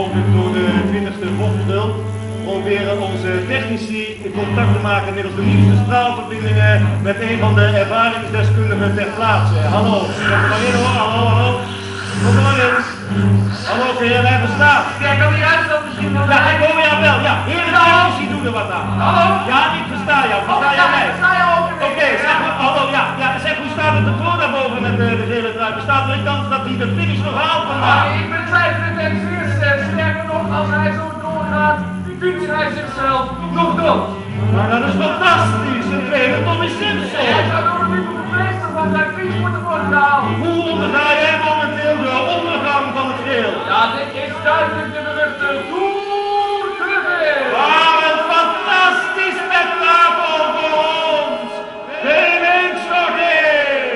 mogelijk door de 20e volksdeel proberen onze technici in contact te maken middels de nieuwste straalverbindingen met een van de ervaringsdeskundigen ter plaatse. Hallo, kom er maar in hoor, hallo. Kom er maar in. Hallo, kun jij mij verstaan? Ja, kan die uitstand misschien wel? Ja, ik hoor jou wel, ja. Heren technici doen er wat aan. Hallo? Ja, ik versta jou. Versta jij mij? Versta je ook? Oké, zeg maar, hallo, ja, zeg, hoe staat het ervoor daarboven met de gele trui? Bestaat er een kans dat hij de finish nog haalt vandaag? Ik betwijfel het en zeer sterker nog, als hij zo doorgaat, vindt hij zichzelf nog dood. Maar dat is fantastisch, een tweede Tommy Simpson. Hij zou door de witte meester van zijn fiets moeten worden gehaald. Hoe onderga jij momenteel de ondergang van het geel? Ja, dit is duidelijk de beruchte Tour de Geel. Wat een fantastisch spektakel voor ons! Geen instorting!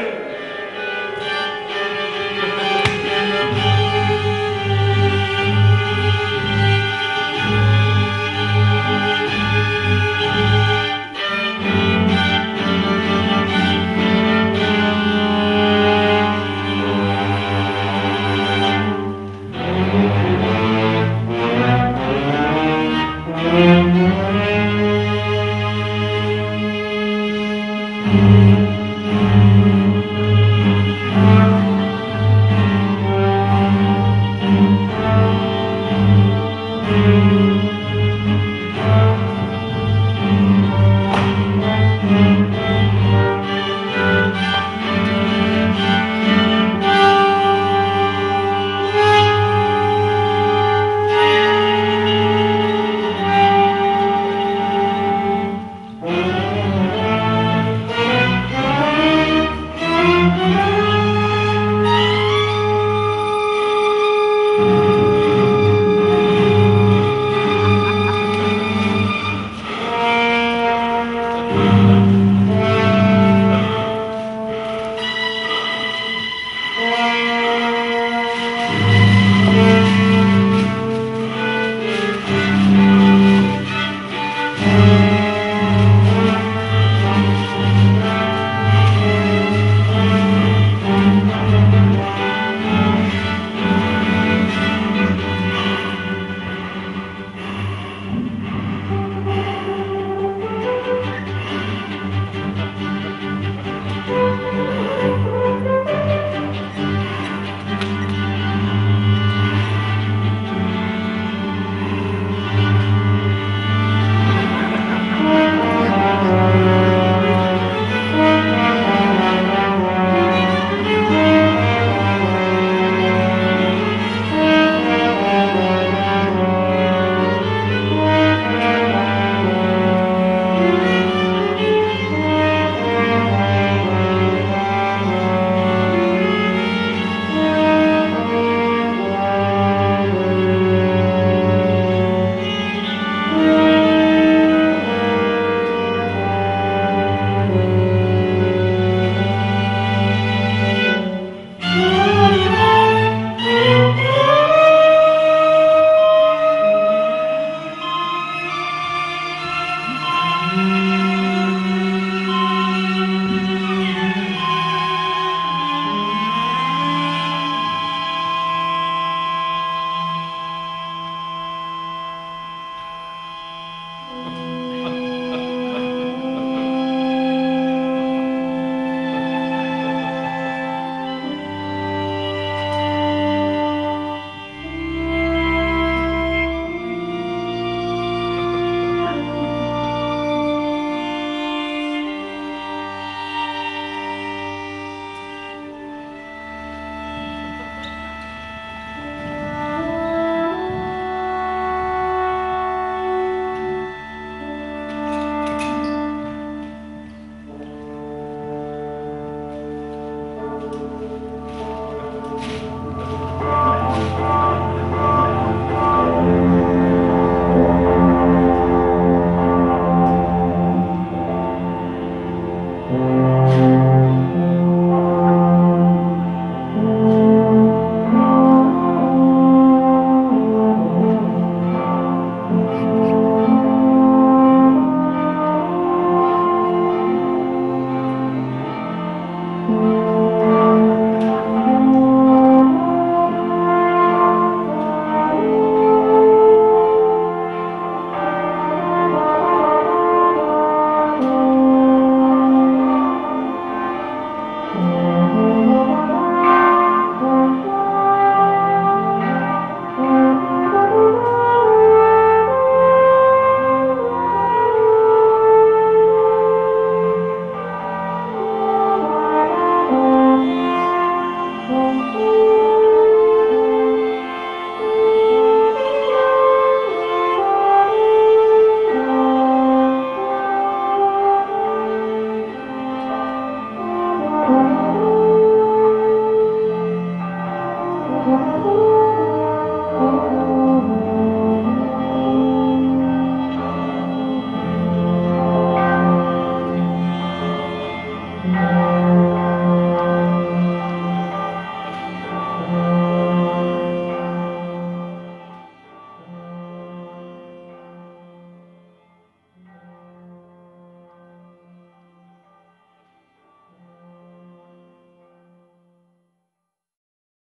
Thank you.